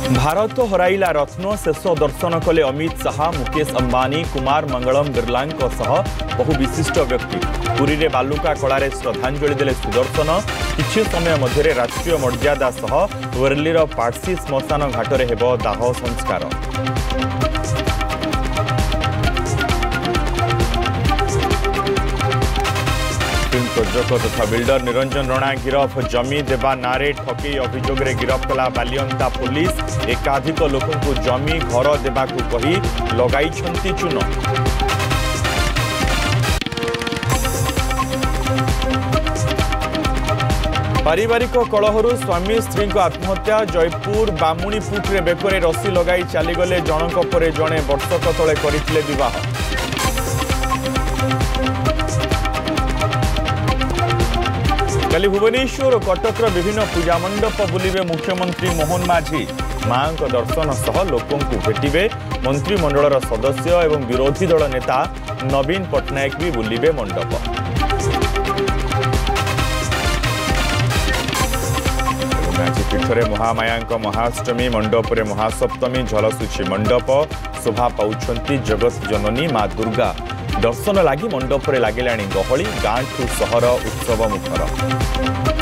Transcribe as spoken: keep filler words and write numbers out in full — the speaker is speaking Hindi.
भारत हराइला रत्न शेष दर्शन कले अमित शाह मुकेश अंबानी कुमार मंगलम बिरला बहु विशिष्ट व्यक्ति पुरी रे बालुका कलारे श्रद्धांजलि देले सुदर्शन किछि समय मध्य राष्ट्रीय मर्यादा सह वर्लीर पार्सी श्मशान घाटरे हेबो दाह संस्कार। प्रयोजक तथा बिल्डर निरंजन राणा गिरफ जमी देवा नारे ठकई अभियोग रे गिरफ कला बालियंता पुलिस एकाधिक लोकों को जमी घर देबाकू कही लगाई चून। पारिवारिक कलहरु स्वामी स्त्री को आत्महत्या जयपुर बामुणीपुट रे बेकरे रसी लगाई चलीगले जनक परे जणे वर्षक तले करथिले विवाह। कल भुवनेश्वर और कटकर विभिन्न पूजा मंडप बुलिबे मुख्यमंत्री मोहन माझी मां को दर्शन सह लोकों को भेटिबे मंत्रिमंडल सदस्य एवं विरोधी दल नेता नवीन पट्टनायक भी बुलिबे मंडप। पीठरे महामाया महाअष्टमी मंडप महासप्तमी झलसुची मंडप शोभा पाउछंती जगत जननी मां दुर्गा दर्शन लगी मंडप लगिला गहली गाँठू सहर उत्सव मुखर।